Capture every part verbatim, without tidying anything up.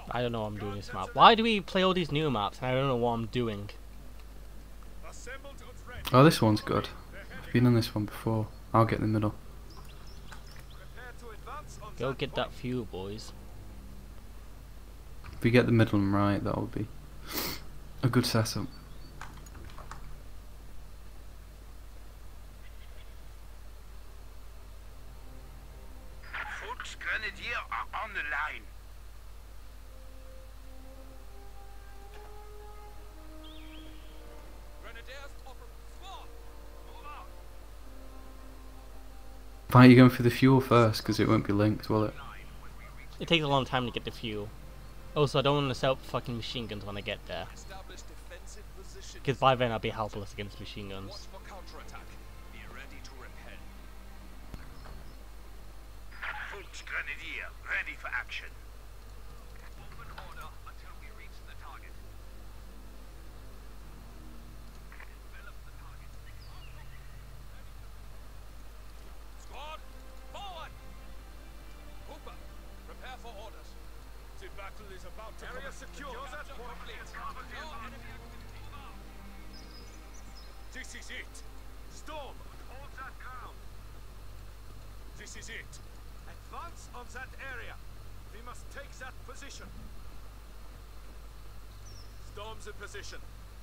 I don't know what I'm doing this map. Why do we play all these new maps and I don't know what I'm doing? Oh, this one's good. I've been on this one before. I'll get the middle. Go get that fuel, boys. If we get the middle and right, that would be a good setup. Volksgrenadier are on the line. Why are you going for the fuel first? Because it won't be linked, will it? It takes a long time to get the fuel. Also, I don't want to set up fucking machine guns when I get there. Because by then I'll be helpless against machine guns. Volksgrenadier, ready for action. Move in order until we reach the target. Envelop the target. Squad, forward! Cooper, prepare for orders. The battle is about to area secure. This is it. Storm, hold that ground. This is it. Advance on that area. We must take that position. Storm's in position.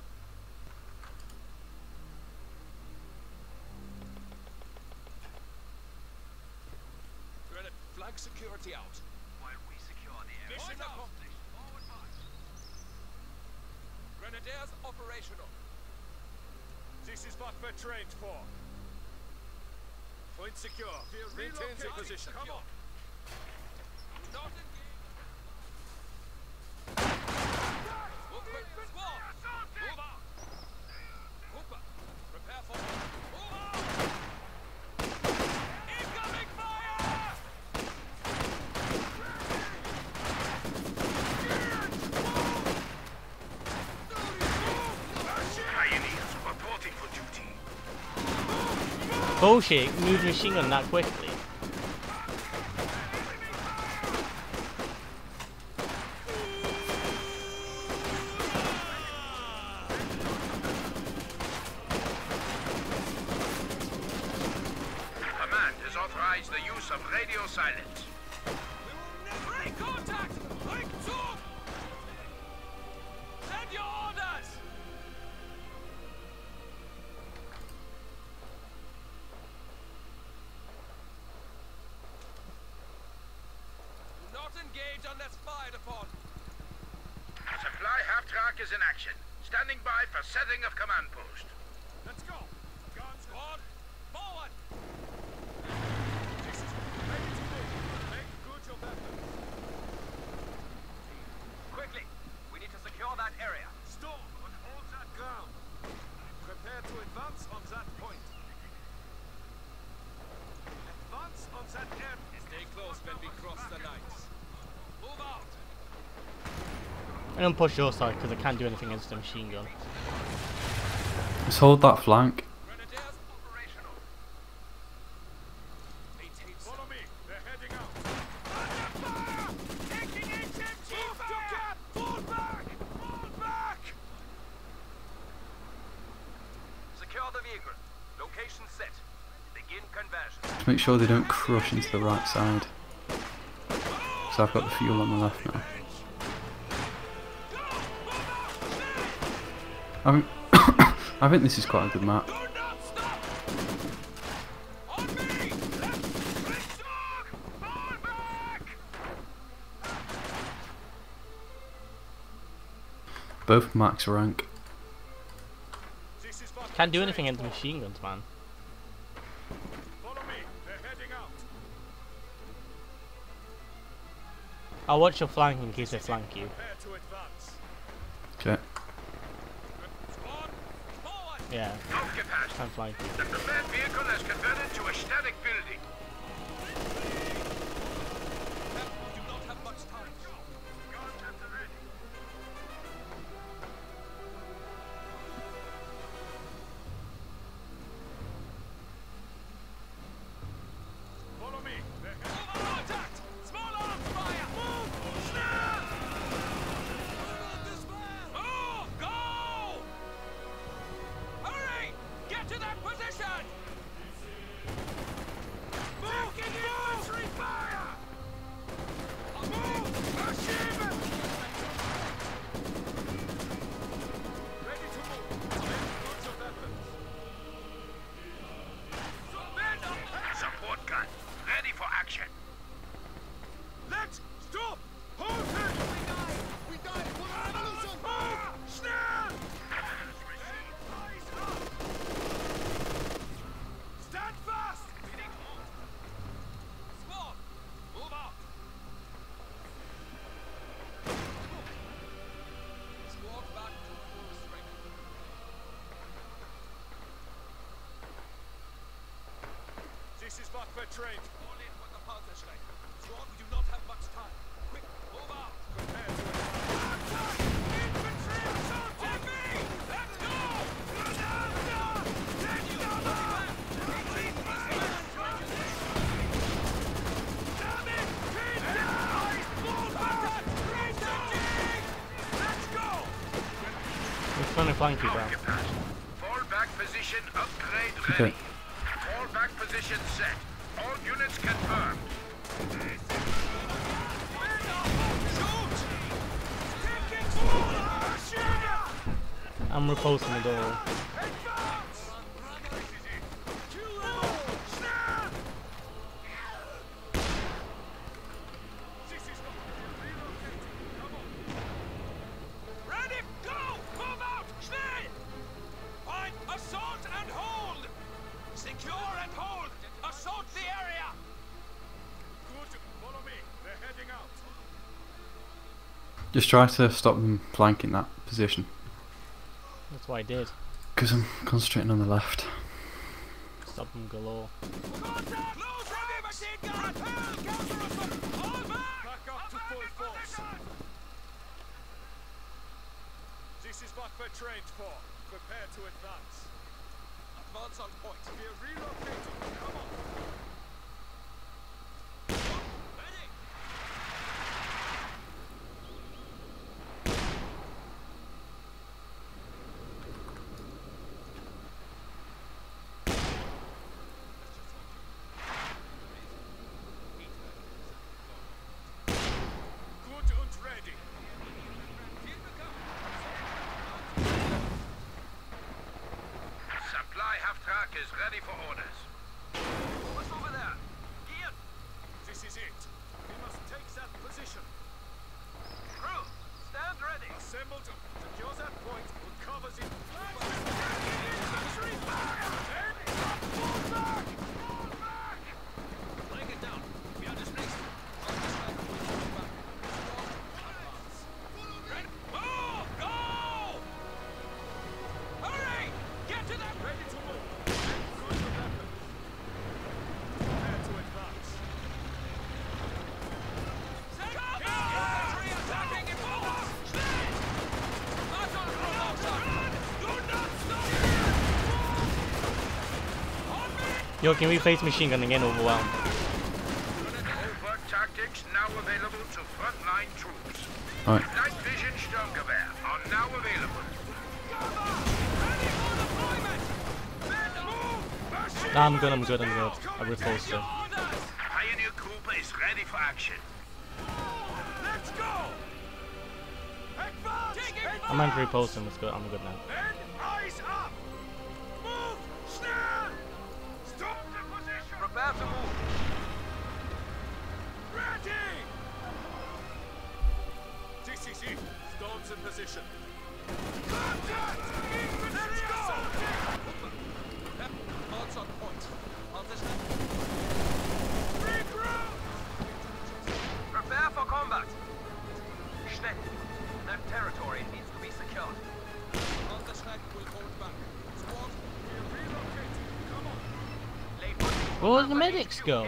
Grenade, flag security out. While we secure the area. Mission accomplished. Forward march. Grenadiers operational. This is what we're trained for. Point secure. Maintain the position. Come on. Not engage. Movement. Squad. Move out. Cooper, prepare for move out. Incoming fire! Pioneers reporting for duty. Bullshit, move machine gun that quickly. Command has authorized the use of radio silence. Break contact! Break two! Send your orders! Do not engage unless fired upon. Supply half-track is in action. Standing by for setting of command post. Let's go! Guns squad, forward! This is ready to move. Make good your weapons. Quickly, we need to secure that area. Storm and hold that ground. Prepare to advance on that point. Advance on that area. Stay close when we cross the lines. Move out. I don't push your side because I can't do anything against the machine gun. Let's hold that flank. Grenadiers operational. Maintain. Follow me. They're heading out. Under fire! Taking H M G fire! Fall back! Fall back! Secure the vehicle. Location set. Begin conversion. Just make sure they don't crush into the right side. So I've got the fuel on the left now. I think, I think this is quite a good map. Do not stop! On me! Left! Left dog! Fall back! Both max rank. This is what Can't do anything against machine guns, man. Follow me. They're heading out. I'll watch your flank in case they flank you. Prepare to advance. Okay. Squad, forward! Yeah, Occupied. can't flank you. The prepared vehicle has converted to a static building. We do not have much time. Guns at the ready. Follow me. They're heading. Contact! Small arms fire! Move! Snap! This is Wache trained. All in with the Panzerschreck. Squad, we do not have much time. Quick, move out. Prepare to attack. Infantry assault on me! Let's go! It's trying to flank you, bro. Fall back position upgrade Okay. ready. Fall back position set. All units confirmed. I'm repulsing the door. Ready, go! Move out! Schnell! Find assault and hold! Secure and hold! Assault the area! Good, follow me. They're heading out. Just try to stop them flanking that position. That's what I did. Because I'm concentrating on the left. Stop them galore. Contact! Close heavy machine gun! Repel! Counter-assault! Hold back! Back up to full force. This is what we're trained for. Prepare to advance. Advance on point. We're relocating. Come on. Ready! Good and ready. Supply half-track is ready for orders. What's over there? Ian! This is it. We must take that position. Crew, stand ready. Assemble to secure that point. We'll cover the... Infantry back! Fall back! Fall back! Bring it down. We are displaced. On this side, we will fall back. Ready? Move! Go! Hurry! Get to that! Ready to move. Good to weapon. Prepare to advance. Set up! Infantry attacking in forward! Schnell! Battle promotion! Do not stop! On me! Yo, can we face machine gun and get overwhelmed? Overt tactics now available to frontline troops. Alright. Night vision Sturmgewehr are now available. Nah, I'm good, I'm good, I'm good. I repulsed it. Pioneer Group is ready for action. Let's go! I'm under repulsing, it's good, I'm good now. Men, eyes up! Move! Schnell! Stop the position! Prepare to move. Ready! This is it. Stones in position. Contact! Let's go! Odds on point. On this end. Regroup! Prepare for combat. Schnell. That territory needs to be secured. On the track will hold back. Squad, we're relocating. Come on. Lay foot. Where did the medics go?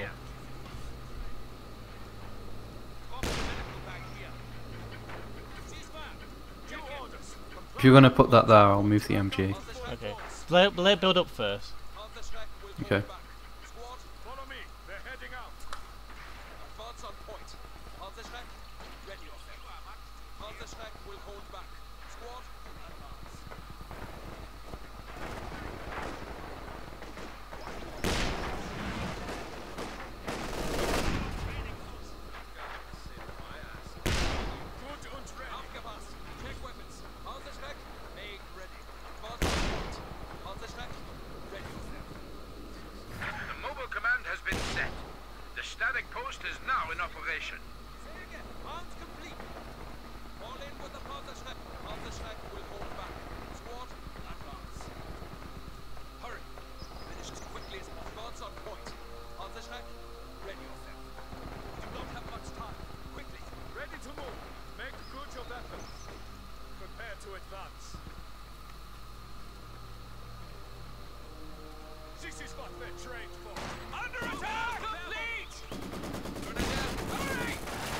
Drop the medical bag here. Ceasefire. Two orders. If you're going to put that there, I'll move the M G. Okay. Let, let it build up first. On the track will hold Okay. back. Squad, follow me. They're heading out. Advance on point. On the track, ready yourself. On the track will hold back. Squad, advance. Good and ready. Aufgepasst. Check weapons. On the track, make ready. Advance on point. On the track, ready yourself. The mobile command has been set. The static post is now in operation. Say again. Arms complete. Fall in with the Panzerschreck. Panzerschreck will hold back. Squad, advance. Hurry. Finish as quickly as possible. Advance on point. Panzerschreck, ready yourself. We do not have much time. Quickly. Ready to move. Make good your weapons. Prepare to advance. This is what they're trained for. Under attack! Complete! Hurry!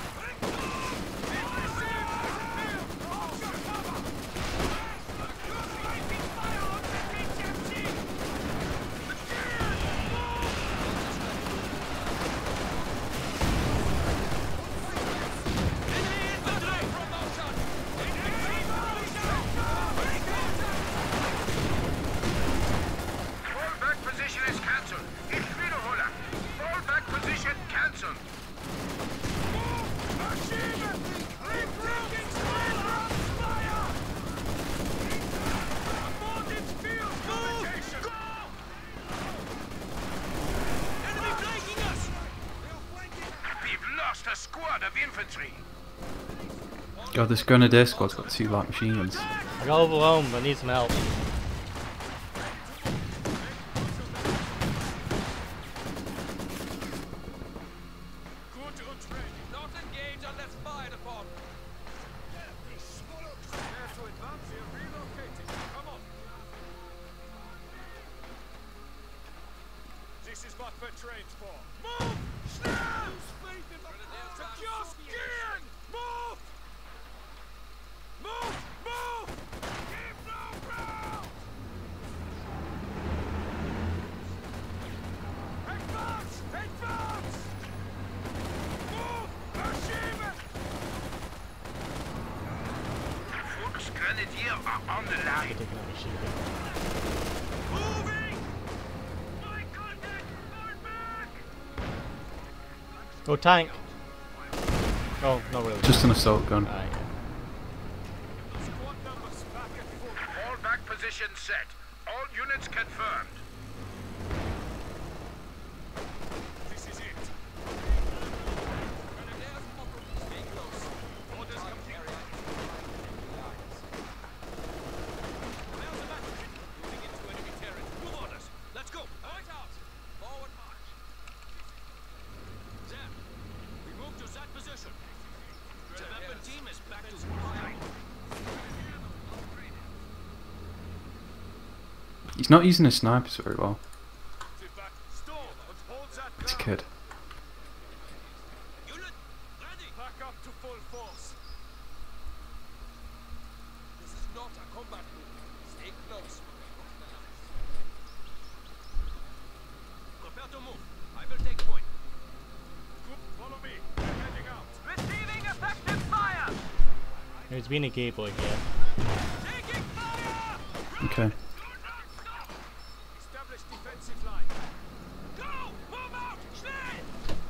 A squad of infantry. God, this Grenadier squad's got two light machine guns. I got overwhelmed, I need some help. Good to training. Not engage unless fired upon. Prepare to advance here, relocating. Come on. This is what we're trained for. Move! Snap! Secure skin! Move! Move! Move! Keep no ground! Advance! Advance! Move! Verschieben! Fuchs Grenadier are on the line. Moving! My contact! Fall back! Go tank! Oh, not really. Just an assault gun. Ah, yeah. Squad numbers back at full. All back position set. All units confirmed. This is it. Stay close. Orders complete. There's a battle. Moving into enemy territory. Move orders. Let's go. Right out. Forward march. There. We move to that position. The weapon team is back to fire. He's not using his snipers very well. Sit back. Storm and hold that This ground. kid. Unit ready. Back up to full force. This is not a combat move. Stay close. Prepare to move. I will take point. Good. Follow me. We're heading out. Receiving effective fire. There's been a gay boy here. Taking fire. Okay. Establish defensive line. Go! Move out! Schnell!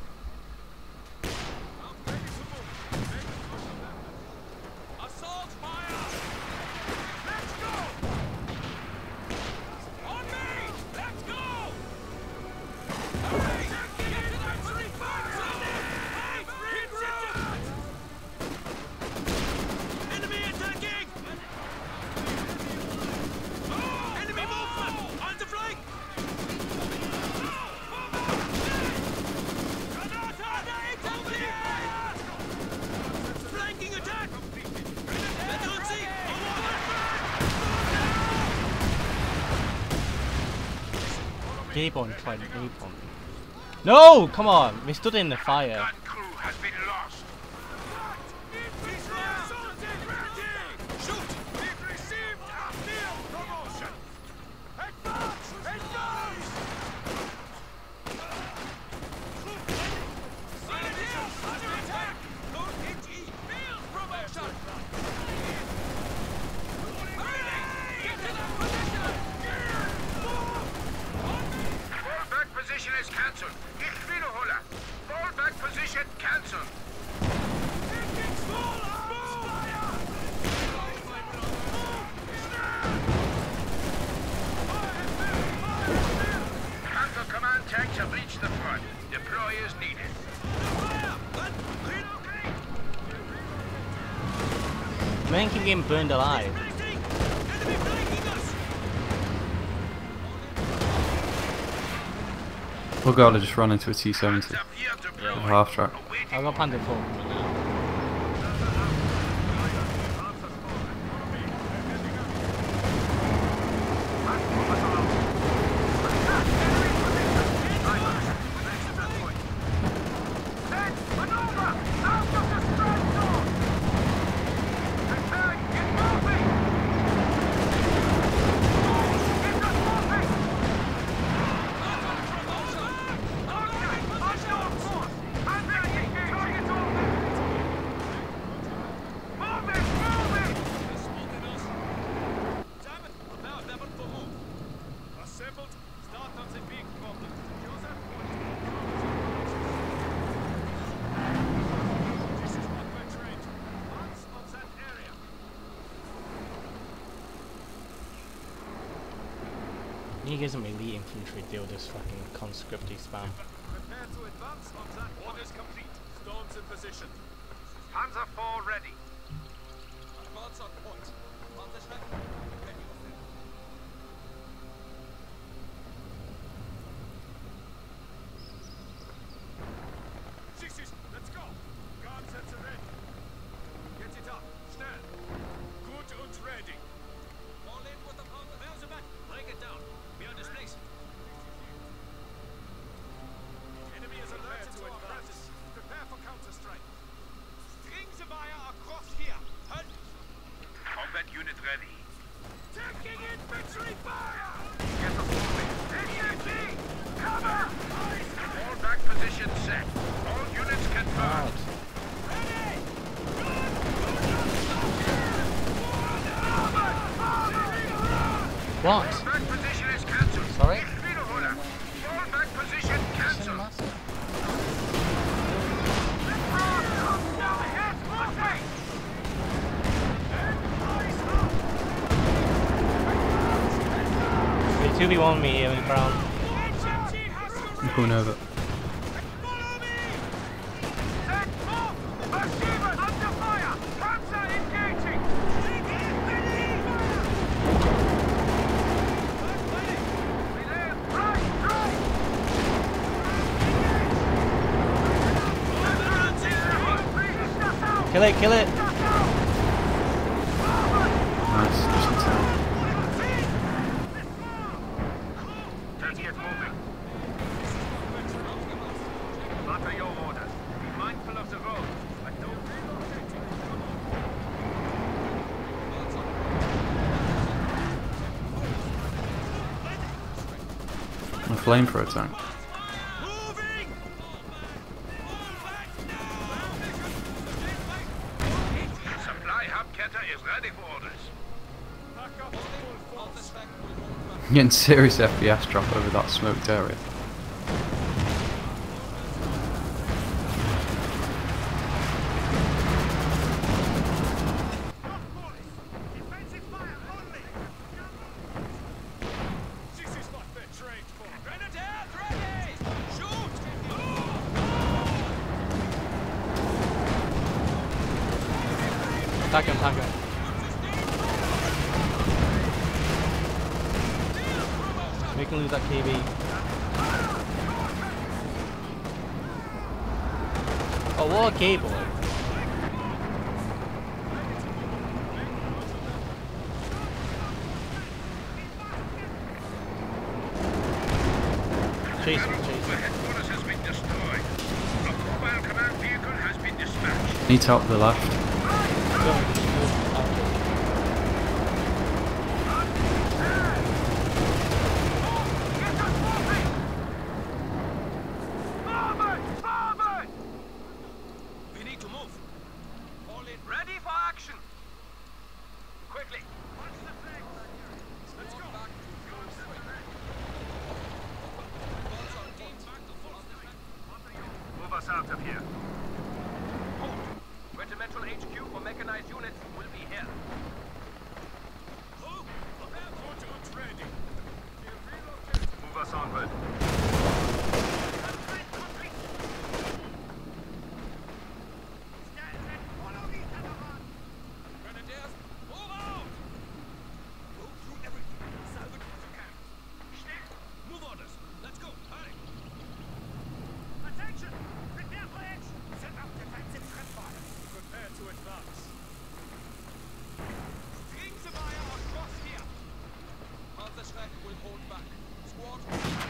I'm ready to move. Make a push on that. Assault fire! Let's go! On me! Let's go! Hurry! Get to that three fire! Hit that! Enemy attacking! Enemy movement! On the flank! Flanking attack! Veterancy! Gay boy tried an ape on me. No! Come on! We stood in the fire. Gun crew has been lost. Shoot! We've received our field promotion! Advance! Advance! Grenadiers under attack! Lord H E! Field promotion! Hurry! Get to that position! Fall back position is cancelled. Ich wiederhole. Fall back position cancelled. Taking small arms! Fire! Panther command tanks have reached the front. Deploy as needed. Fire! And relocate! Man keep getting burned alive. Flanking! Enemy flanking us! Oh god, I just ran into a T seventy. Up here deploy. Yeah. Half track. Awaiting I got Panther full. Enemy He gives him elite infantry deal this fucking conscripty spam. Prepare to advance on that. Orders complete. Storms in position. Panzer four ready. Advance on point. Panzerschreck, ready. Sixes, let's go. Guard sets are ready. Get it up. Stand. Good and ready. Fall in with the Panzer. There's a man. Break it down. Be on this place. Enemy is alerted to advance. Prepare for counter-strike. Strings of fire across here. Halt. Combat unit ready. Taking infantry fire! Get us moving. H M G! Cover! All back position set. All units confirmed. Ready! What? All back position is cancelled. Sorry? Wiederholer. All back position cancelled. two v one me here in ground. I'm going over. Follow me! Set off! Maschinen under fire! Panzer engaging! Right, right! Kill it, kill it! Nice, just in time. Let's get moving. Utter your orders. Be mindful of the road. But don't relocate. A flamethrower tank. Moving! Supply hubcatter is ready for orders. Back up full force. I'm getting serious F P S drop over that smoked area. Defensive fire only! This is what they're trained for. Grenadiers ready! Shoot! Attack him, attack him. We can lose that K B. Oh, what a gay boy. Chase him, chase him. Headquarters has been destroyed. A mobile command vehicle has been dispatched. Need help to the left. Forward! Forward! We need to move. All in. Ready for action. Quickly. Watch the flag. Let's go. Move us out of here. Regimental H Q for mechanized units will be here. Move! Good ready. Move us onward. Grenadiers, move out! Go through everything. Salvage what you can. Move orders. Let's go. Hurry. Attention! Prepare for action. Set up defensive fire. Prepare to advance. Strings of fire across here. Panzerschreck will hold back. Squad.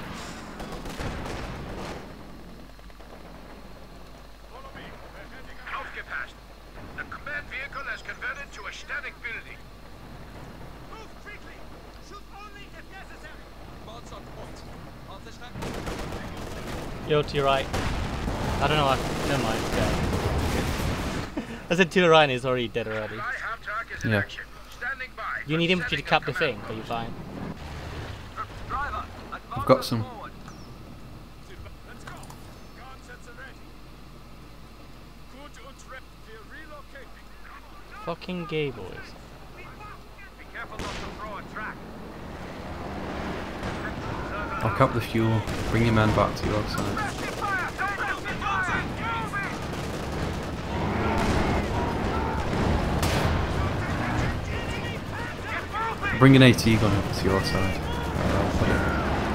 Follow me. We're heading out. Aufgepasst. The command vehicle has converted to a static building. Move quickly. Shoot only if necessary. Advance on point. Panzerschreck. Yo, to your right. I don't know, I, never mind. Yeah. I said to your right and he's already dead already. Supply half-track is in Yeah. action. Standing by. You for need infantry to setting cap of the thing, command are you post. fine? Driver, I've got some. forward. Let's go. Guard sets are ready. Good and ready. We're relocating. Fucking gay boys. Be careful not to throw a track. I'll cap the fuel, bring your men back to your side. Bring an AT gun over to your side. Uh, I'll put it.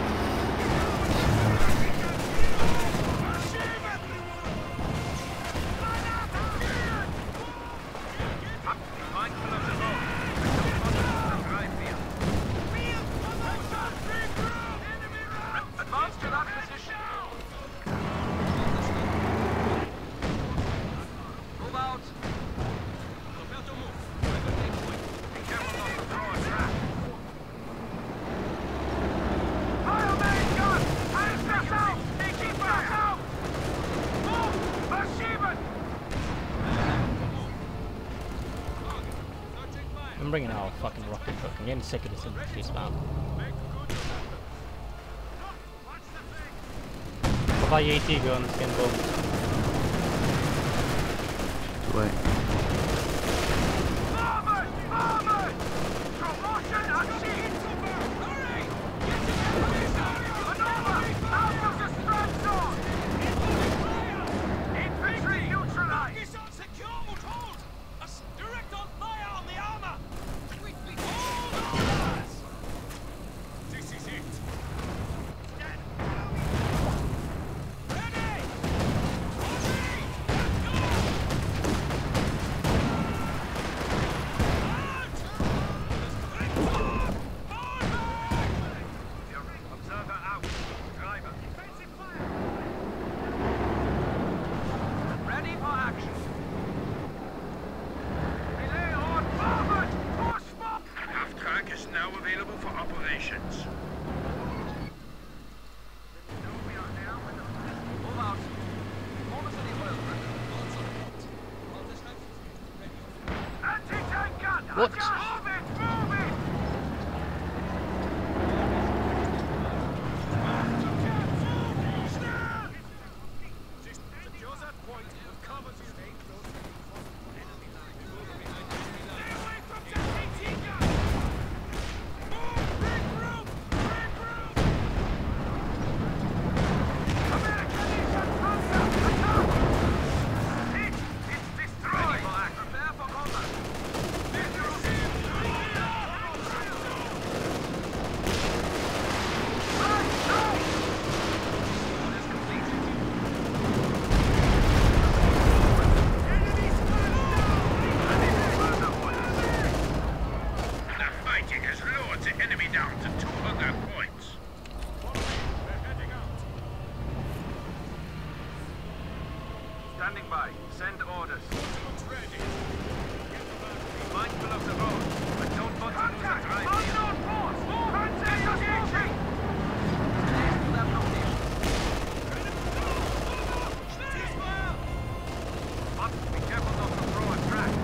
I'm bringing out a fucking rocket truck. I'm getting sick of this infantry spam. What about your AT guns getting bombed? Wait. What? Standing by. Send orders. Ready. Be mindful of the road, but don't want to lose the drive. Unknown force! Contact engaging! Up, be careful not to throw a track.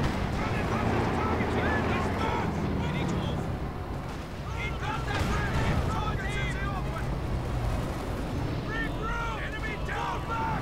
We need to move. Keep contact! Regroup! Enemy down back!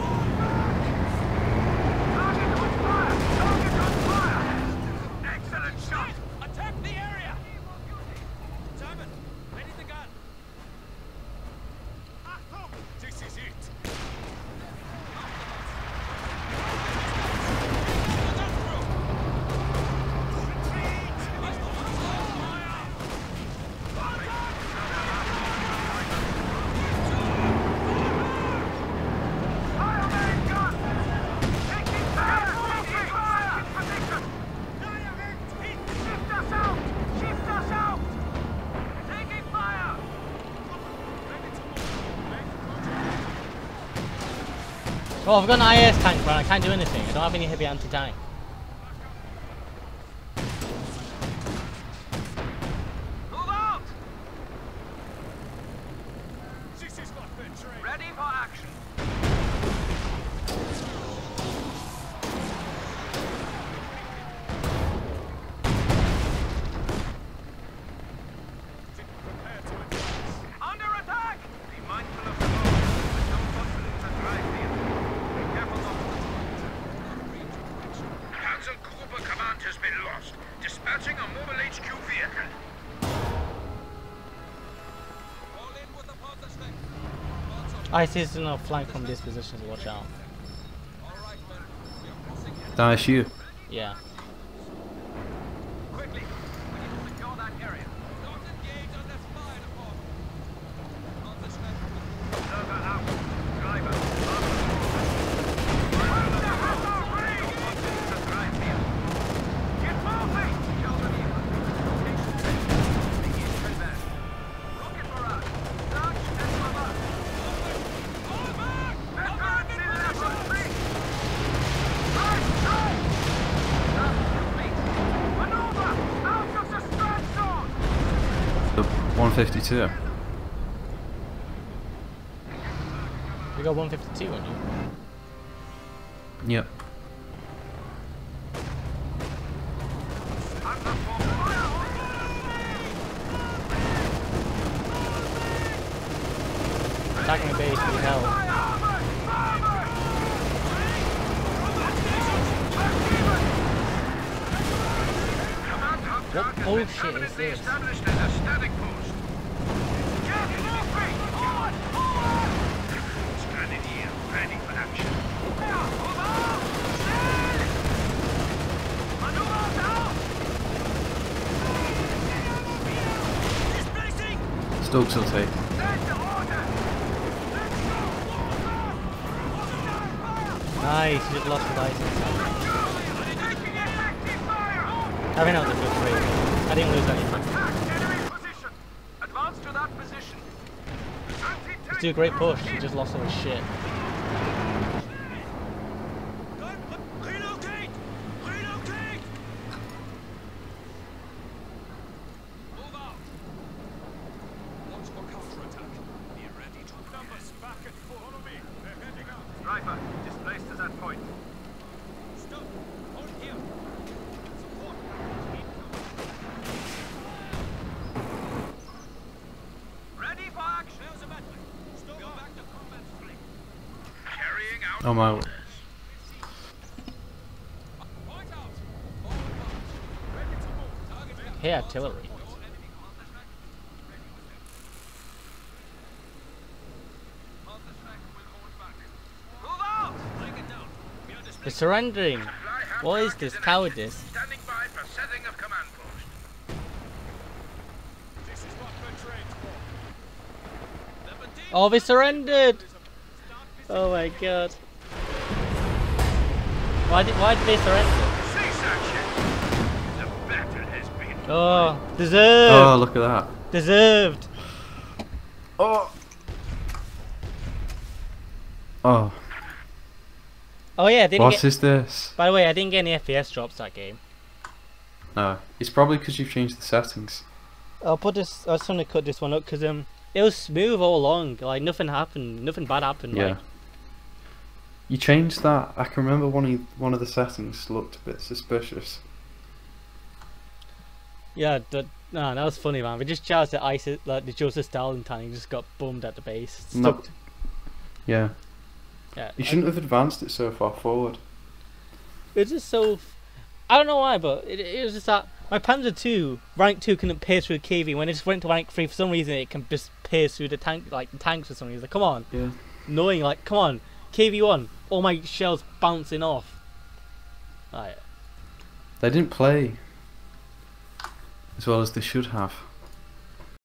Oh, I've got an I S tank, but I can't do anything. I don't have any heavy anti-tank. Move out! Ready for action. Under attack! Be mindful of the road, but don't want to lose the drive field. Be careful not to. Panzergruppe command has been lost. Dispatching a mobile H Q vehicle. Fall in with ISIS is not flank from this position, so watch out. That's you. Yeah. Quickly, we need to secure that area. Not engage unless fired upon. Server out. Driver. Get moving! Rocket barrage. Search and cover. Veterans in level three. Right, right. Maneuver! Out of the strike zone! The one fifty-two. We got one fifty-two on you. Yep. Attacking the base, need help. What bullshit is this? Established as a static post. Stranded here, ready for action. Stokes will take. Nice, you just lost the license. I mean, that was a good trade. I didn't lose anything. Advance to that position. Let's do a great push, you just lost all his shit. Relocate! Relocate! Move out! Watch for counterattack. Be ready to numbers back and forth. Follow me. They're heading out. Driver, displaced to that point. Stop. Hold here. Support. Ready for action. There's a battery. Stop. Go back to combat flank. Carrying out. Oh my. Point out. Forward march. Ready to move. Target down. Hey, artillery. They're surrendering. What is this cowardice? Standing by for setting of command post. This is what we're trained for. Oh, they surrendered! Oh my god. Why did, why did they surrender? Cease action. The battle has been. Oh, deserved! Oh, look at that. Deserved! Oh. Oh. Oh yeah, I didn't What get, is this? by the way, I didn't get any F P S drops that game. No. It's probably because you've changed the settings. I'll put this, I just want to cut this one up because um, it was smooth all along, like nothing happened, nothing bad happened. Yeah. Like, You changed that. I can remember one of one of the settings looked a bit suspicious. yeah, that, no, that was funny, man. We just charged the ISIS, like the Joseph Stalin tank, just got bummed at the base. No. Stuck- Yeah. Yeah, You shouldn't have advanced it so far forward. it's just so. I don't know why, but it, it was just that my Panzer two rank two couldn't pierce through K V. When it just went to rank three, for some reason it can just pierce through the tank, like the tanks for some reason. Like, come on, Yeah. knowing like, come on, K V one, all my shells bouncing off. Right. They didn't play as well as they should have.